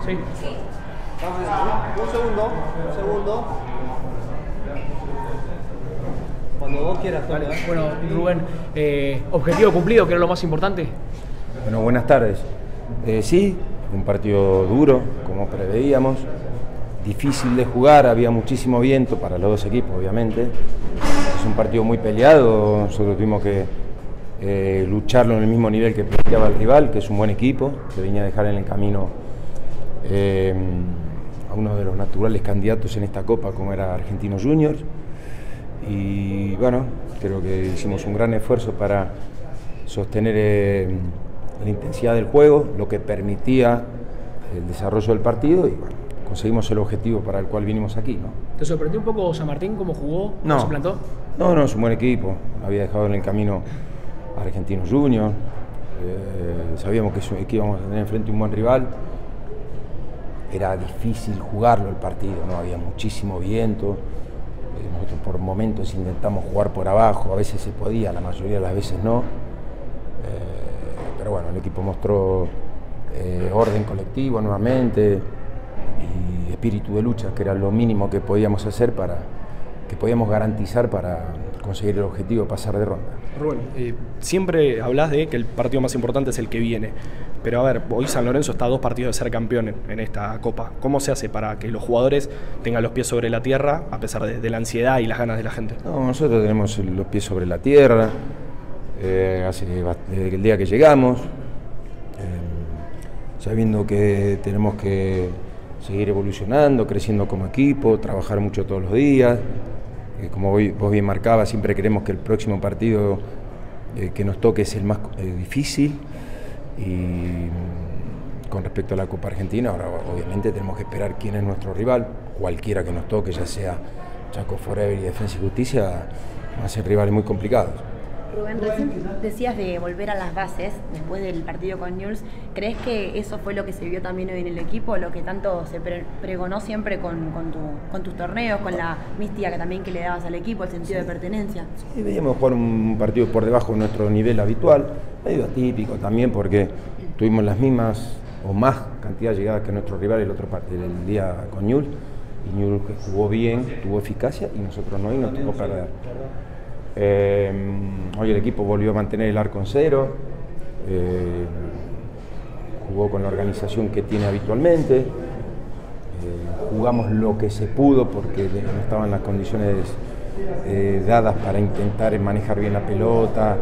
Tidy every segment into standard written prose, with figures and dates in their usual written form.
Sí. Un segundo. Cuando vos quieras, Vale. Bueno, Rubén, objetivo cumplido, que era lo más importante. Bueno, buenas tardes. Sí, un partido duro, como preveíamos, difícil de jugar, había muchísimo viento para los dos equipos, obviamente. Es un partido muy peleado, nosotros tuvimos que lucharlo en el mismo nivel que planteaba el rival, que es un buen equipo, que venía a dejar en el camino a uno de los naturales candidatos en esta Copa, como era Argentinos Juniors. Y bueno, creo que hicimos un gran esfuerzo para sostener la intensidad del juego, lo que permitía el desarrollo del partido, y bueno, conseguimos el objetivo para el cual vinimos aquí, ¿no? ¿Te sorprendió un poco San Martín cómo jugó? ¿Cómo se plantó? No, es un buen equipo. Había dejado en el camino a Argentinos Juniors. Sabíamos que íbamos a tener enfrente un buen rival. Era difícil jugarlo el partido, ¿no? Había muchísimo viento. Nosotros por momentos intentamos jugar por abajo, a veces se podía, la mayoría de las veces no. Pero bueno, el equipo mostró orden colectivo nuevamente y espíritu de lucha, que era lo mínimo que podíamos hacer que podíamos garantizar para conseguir el objetivo de pasar de ronda. Rubén, siempre hablas de que el partido más importante es el que viene, pero a ver, hoy San Lorenzo está a 2 partidos de ser campeón en esta Copa. ¿Cómo se hace para que los jugadores tengan los pies sobre la tierra a pesar de la ansiedad y las ganas de la gente? No, nosotros tenemos los pies sobre la tierra, desde el día que llegamos, sabiendo que tenemos que seguir evolucionando, creciendo como equipo, trabajar mucho todos los días. Como vos bien marcabas, siempre queremos que el próximo partido que nos toque es el más difícil. Y con respecto a la Copa Argentina, ahora obviamente tenemos que esperar quién es nuestro rival, cualquiera que nos toque, ya sea Chaco Forever y Defensa y Justicia, van a ser rivales muy complicados. Rubén, recién decías de volver a las bases después del partido con Newell's. ¿Crees que eso fue lo que se vio también hoy en el equipo, lo que tanto se pregonó siempre con tus torneos, con la mística que también que le dabas al equipo, el sentido de pertenencia? Sí, veíamos jugar un partido por debajo de nuestro nivel habitual, medio atípico también porque tuvimos las mismas o más cantidad de llegadas que nuestro rival el día con Newell's, y Newell's jugó bien, tuvo eficacia y nosotros no, y nos tocó perder. Hoy el equipo volvió a mantener el arco en cero, jugó con la organización que tiene habitualmente, jugamos lo que se pudo porque no estaban las condiciones dadas para intentar manejar bien la pelota,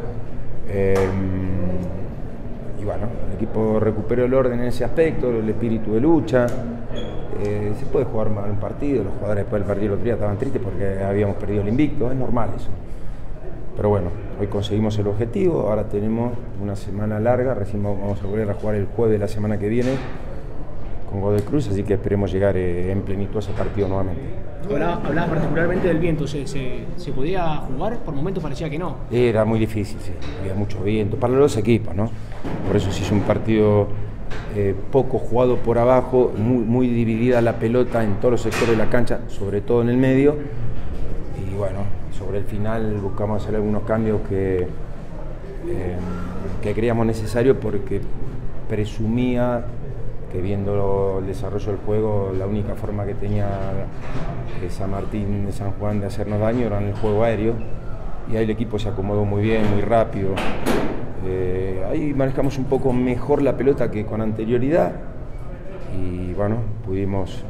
y bueno, el equipo recuperó el orden en ese aspecto, el espíritu de lucha. Se puede jugar mal un partido, los jugadores después del partido el otro día estaban tristes porque habíamos perdido el invicto, es normal eso. Pero bueno, hoy conseguimos el objetivo, ahora tenemos una semana larga, recién vamos a volver a jugar el jueves de la semana que viene con Godoy Cruz, así que esperemos llegar en plenitud a ese partido nuevamente. Hablabas particularmente del viento, ¿se podía jugar? Por momentos parecía que no. Era muy difícil, sí, había mucho viento, para los dos equipos, ¿no? Por eso se hizo un partido poco jugado por abajo, muy dividida la pelota en todos los sectores de la cancha, sobre todo en el medio, y bueno, sobre el final buscamos hacer algunos cambios que creíamos necesarios porque presumía que viendo el desarrollo del juego la única forma que tenía San Martín de San Juan de hacernos daño era en el juego aéreo, y ahí el equipo se acomodó muy bien, muy rápido. Ahí manejamos un poco mejor la pelota que con anterioridad y bueno, pudimos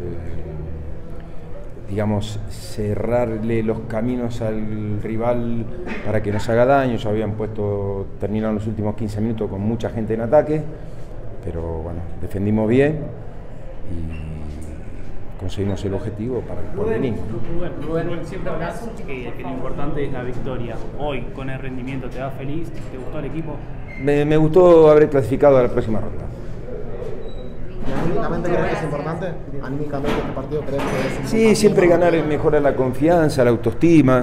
digamos, cerrarle los caminos al rival para que nos haga daño. Ya terminaron los últimos 15 minutos con mucha gente en ataque, pero bueno, defendimos bien y conseguimos el objetivo para el porvenir. Rubén, siempre hablas que lo importante es la victoria. Hoy, con el rendimiento, ¿te vas feliz? ¿Te gustó el equipo? Me gustó haber clasificado a la próxima ronda. ¿Anímicamente crees que es importante? ¿Anímicamente este partido crees que es importante? Sí, siempre ganar mejora la confianza, la autoestima.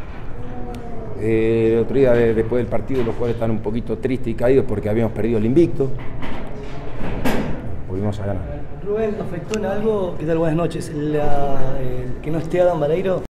El otro día, después del partido, los jugadores están un poquito tristes y caídos porque habíamos perdido el invicto. Volvimos a ganar. Rubén, ¿afectó en algo? ¿Qué tal? Buenas noches. Que no esté Adam Vareiro.